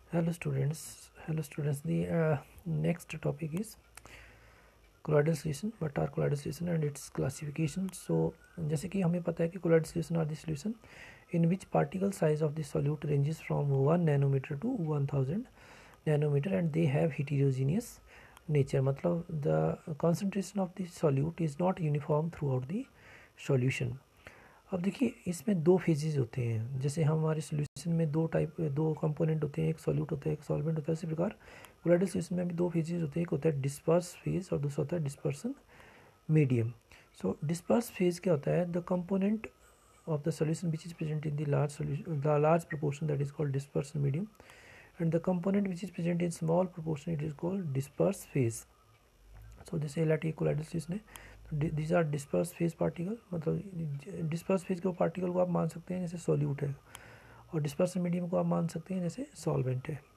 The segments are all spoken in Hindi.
Hello students, the next topic is colloidal solution. What are colloidal solution and its classification? So जैसे कि हमें पता है कि colloidal solution are the solution in which particle size of the solute ranges from 1 nanometer to 1000 nanometer and they have heterogeneous nature. मतलब the concentration of the solute is not uniform throughout the solution. अब देखिए इसमें दो फेजेस होते हैं, जैसे हमारे सोल्यूशन में दो कंपोनेंट होते हैं, एक सॉल्यूट होता है एक सॉल्वेंट होता है। इसी प्रकार कोलाइडल सोल्यूशन में भी दो फेजेस होते हैं, एक होता है डिस्पर्स फेज और दूसरा होता है dispersion medium. So disperse phase क्या होता है? The component of the solution which is present in the large proportion, that is called dispersion medium, and the component which is present in small proportion, it is called disperse phase. So जैसे LRT कोलाइडल सॉल्यूशन है, these are disperse phase particle, मतलब डिस्पर्स फेज के पार्टिकल को आप मान सकते हैं जैसे सॉल्यूट है, और डिस्पर्सन मीडियम को आप मान सकते हैं जैसे सॉल्वेंट है।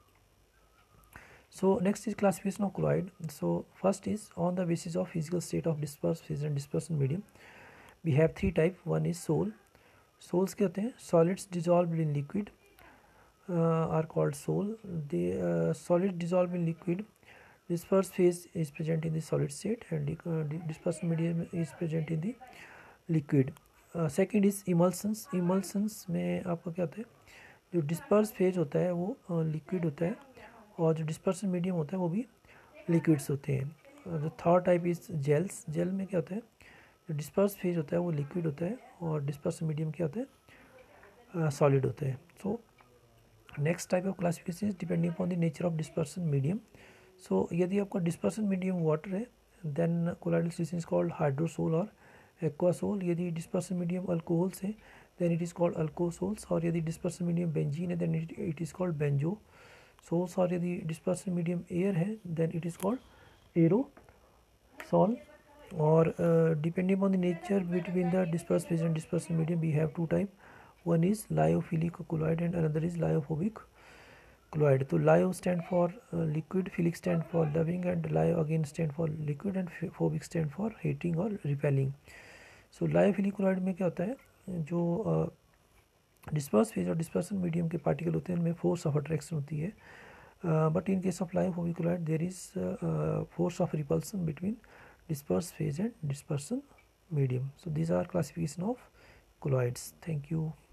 So next is classification of colloid. So first is on the basis of physical state of disperse phase and dispersion medium, we have three type. One is sol. Sols क्या होते हैं? Solids dissolved in liquid are called sol. The solid dissolved in liquid, disperse phase is present in the solid state and dispersion medium is present in the liquid. Second is emulsions. Emulsions में आपका क्या होता है? जो डिस्पर्स फेज होता है वो लिक्विड होता है और जो डिस्पर्सन मीडियम होता है वो भी लिक्विड्स होते हैं। The third type is gels. Gel में क्या होता है? जो डिस्पर्स फेज होता है वो लिक्विड होता है और डिस्पर्सन मीडियम क्या होता है? सॉलिड होता है। So next type of classification is depending upon the nature of dispersion medium. So यदि आपका डिस्पर्सन मीडियम वाटर है then colloidal solution is called hydrosol और एक्वासोल। यदि डिस्पर्सन मीडियम अल्कोहल्स है then it is called alcosols, और यदि डिस्पर्सन मीडियम बेंजीन है then it is called benzosols, और यदि डिस्पर्सन मीडियम एयर है then it is called aerosol. और depending upon the nature between the dispersed phase and dispersion medium, we have two type. One is lyophilic colloid and another is lyophobic colloid. तो lyo stand for liquid, philic stand for loving, and lyo again stand for liquid, and phobic stand for hating or repelling. So lyophilic colloid में क्या होता है? जो डिस्पर्स फेज और डिस्पर्सन मीडियम के पार्टिकल होते हैं उनमें फोर्स ऑफ अट्रैक्शन होती है, but in case of lyophobic colloid there is force of repulsion between disperse phase and dispersion medium. So these are classification of colloids. Thank you.